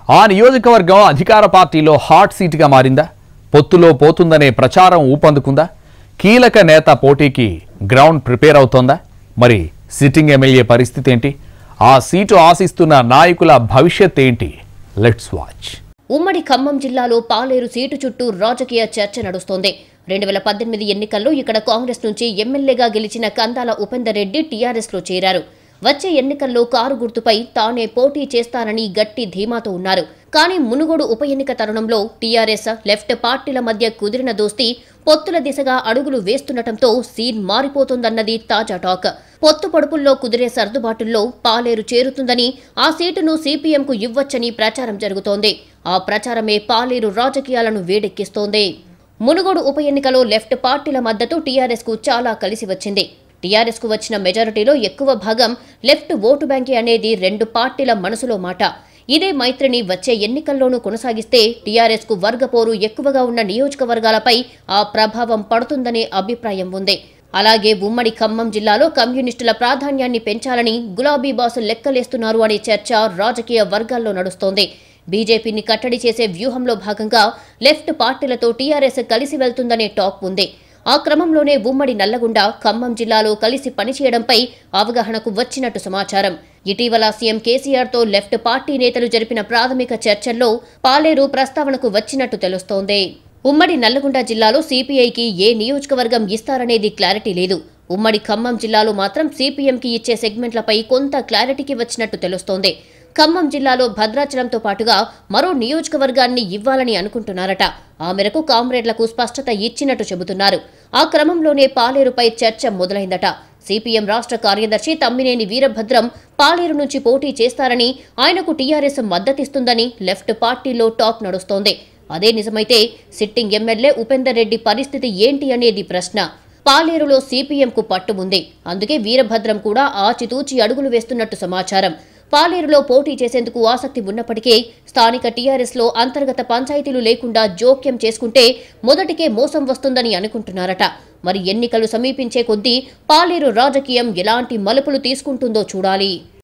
ఆ నియోజకవర్గం అధికార పార్టీలో హాట్ సీటుగా మారిందా? పొత్తులో పోతుందనే ప్రచారం ఊపందుకుందా? కీలక నేత పోటీకి గ్రౌండ్ ప్రిపేర్ అవుతోందా? మరి సిట్టింగ్ ఎమ్మెల్యే పరిస్థితి ఏంటి? ఆ సీటు ఆశిస్తున్న నాయకుల భవిష్యత్ ఏంటి? Let's watch. ఉమ్మడి ఖమ్మం జిల్లాలో పాలేరు సీటు చుట్టూ రాజకీయ చర్చ నడుస్తోంది. 2018 ఎన్నికల్లో ఇక్కడ కాంగ్రెస్ నుంచి ఎమ్మెల్యేగా గెలిచిన కందాల ఉపేందర్ రెడ్డి టీఆర్ఎస్లో చేరారు. వచ్చే ఎన్నికల్లో కారు గుర్తుపై తానే పోటీ చేస్తానని గట్టి ధీమాతో ఉన్నారు. కానీ మునుగోడు ఉప ఎన్నిక తరుణంలో టీఆర్ఎస్ లెఫ్ట్ పార్టీల మధ్య కుదిరిన దోస్తీ పొత్తుల దిశగా అడుగులు వేస్తుండటంతో సీన్ మారిపోతుందన్నది తాజా టాక్. పొత్తు పొడుపుల్లో కుదిరే సర్దుబాటుల్లో పాలేరు చేరుతుందని, ఆ సీటును సిపిఎంకు ఇవ్వొచ్చని ప్రచారం జరుగుతోంది. ఆ ప్రచారమే పాలేరు రాజకీయాలను వేడెక్కిస్తోంది. మునుగోడు ఉప ఎన్నికలో లెఫ్ట్ పార్టీల మద్దతు టీఆర్ఎస్ కు చాలా కలిసి వచ్చింది. టీఆర్ఎస్ కు వచ్చిన మెజారిటీలో ఎక్కువ భాగం లెఫ్ట్ ఓటు బ్యాంకే అనేది రెండు పార్టీల మనసులో మాట. ఇదే మైత్రిని వచ్చే ఎన్నికల్లోనూ కొనసాగిస్తే టీఆర్ఎస్ కు వర్గపోరు ఎక్కువగా ఉన్న నియోజకవర్గాలపై ఆ ప్రభావం పడుతుందనే అభిప్రాయం ఉంది. అలాగే ఉమ్మడి ఖమ్మం జిల్లాలో కమ్యూనిస్టుల ప్రాధాన్యాన్ని పెంచాలని గులాబీ బాసు లెక్కలేస్తున్నారు అనే చర్చ రాజకీయ వర్గాల్లో నడుస్తోంది. బీజేపీని కట్టడి చేసే వ్యూహంలో భాగంగా లెఫ్ట్ పార్టీలతో టీఆర్ఎస్ కలిసి వెళ్తుందనే టాక్ ఉంది. ఆ క్రమంలోనే ఉమ్మడి నల్లగొండ, ఖమ్మం జిల్లాలో కలిసి పనిచేయడంపై అవగాహనకు వచ్చినట్టు సమాచారం. ఇటీవల సీఎం కేసీఆర్తో లెఫ్ట్ పార్టీ నేతలు జరిపిన ప్రాథమిక చర్చల్లో పాలేరు ప్రస్తావనకు వచ్చినట్టు తెలుస్తోంది. ఉమ్మడి నల్లగొండ జిల్లాలో సిపిఐకి ఏ నియోజకవర్గం ఇస్తారనేది క్లారిటీ లేదు. ఉమ్మడి ఖమ్మం జిల్లాలో మాత్రం సిపిఎంకి ఇచ్చే సెగ్మెంట్లపై కొంత క్లారిటీకి వచ్చినట్టు తెలుస్తోంది. ఖమ్మం జిల్లాలో భద్రాచలంతో పాటుగా మరో నియోజకవర్గాన్ని ఇవ్వాలని అనుకుంటున్నారట. ఆ మేరకు కామ్రేడ్లకు స్పష్టత ఇచ్చినట్టు చెబుతున్నారు. ఆ క్రమంలోనే పాలేరుపై చర్చ మొదలైందట. సిపిఎం రాష్ట్ర కార్యదర్శి తమ్మినేని వీరభద్రం పాలేరు నుంచి పోటీ చేస్తారని, ఆయనకు టీఆర్ఎస్ మద్దతిస్తుందని లెఫ్ట్ పార్టీలో టాక్ నడుస్తోంది. అదే నిజమైతే సిట్టింగ్ ఎమ్మెల్యే ఉపేందర్ రెడ్డి పరిస్థితి ఏంటి అనేది ప్రశ్న. పాలేరులో సిపిఎంకు పట్టు ఉంది. అందుకే వీరభద్రం కూడా ఆచితూచి అడుగులు వేస్తున్నట్టు సమాచారం. పాలేరులో పోటీ చేసేందుకు ఆసక్తి ఉన్నప్పటికీ స్థానిక టీఆర్ఎస్లో అంతర్గత పంచాయతీలు లేకుండా జోక్యం చేసుకుంటే మొదటికే మోసం వస్తుందని అనుకుంటున్నారట. మరి ఎన్నికలు సమీపించే కొద్దీ పాలేరు రాజకీయం ఎలాంటి మలుపులు తీసుకుంటుందో చూడాలి.